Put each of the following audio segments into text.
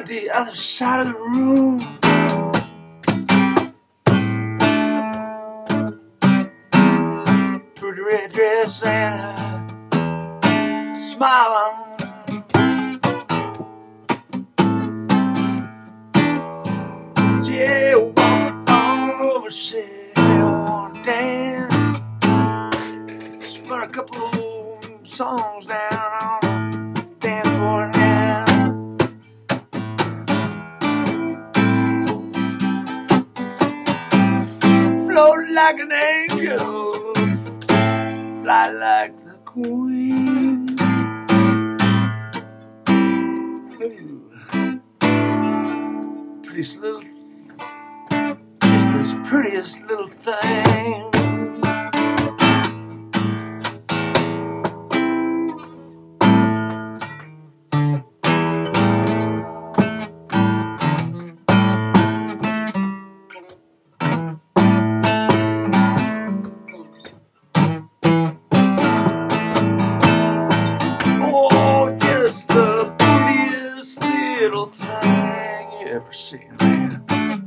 the other side of the room. Pretty red dress and a smile on. Yeah, walk on over, said I wanna dance. Spun a couple songs down on the dance floor now. Float like an angel, fly like the queen. Ooh. Prettiest little, just this prettiest little thing. Little thing you ever seen, man.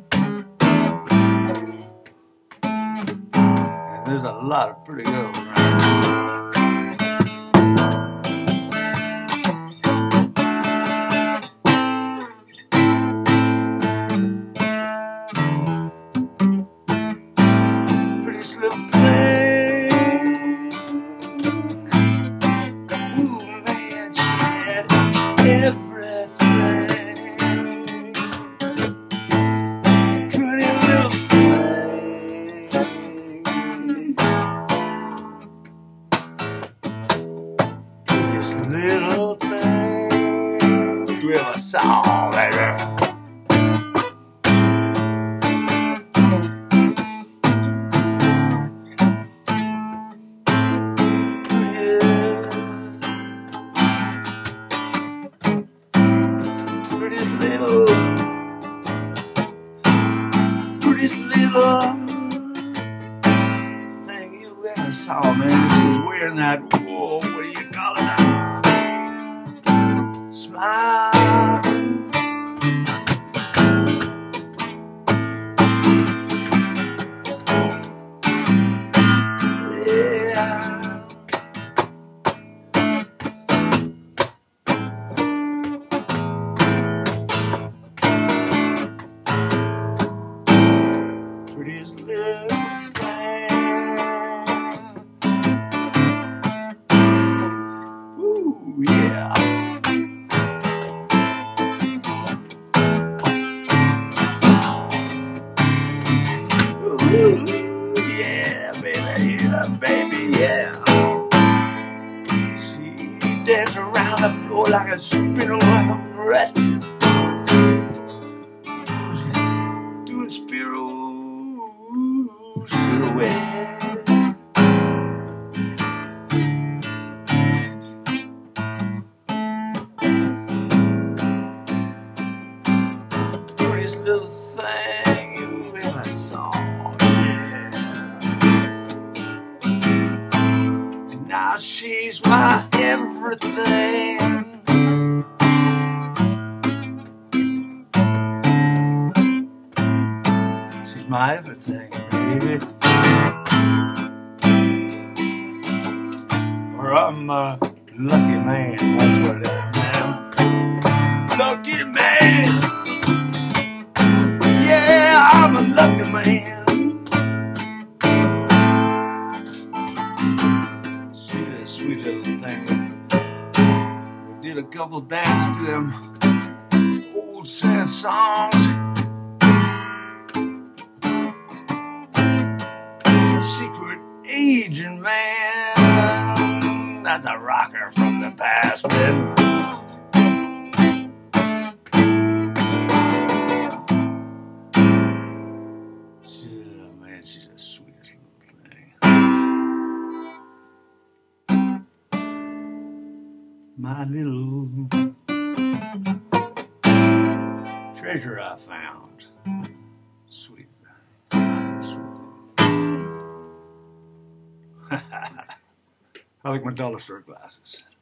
And there's a lot of pretty girls around. Prettiest little thing. Ooh, man, she had everything. Little thing you ever saw, baby. Prettiest little thing you ever saw, man. She was wearing that, whoa, what do you call it now? Smile. Yeah. Prettiest little thing. Ooh, yeah. Ooh, yeah, baby, yeah. She danced around the floor like a spinning rat, doing pirouettes. Prettiest little thing you ever saw. Now she's my everything. She's my everything, baby. Or I'm a lucky man, that's what it is, man. Lucky man. Yeah, I'm a lucky man. Sweet little thing. We did a couple dances to them old sad songs. Secret agent, man. That's a rocker from the past, man. Man, she's the sweetest little thing. My little treasure I found. Sweet thing. Sweet thing. I like my dollar store glasses.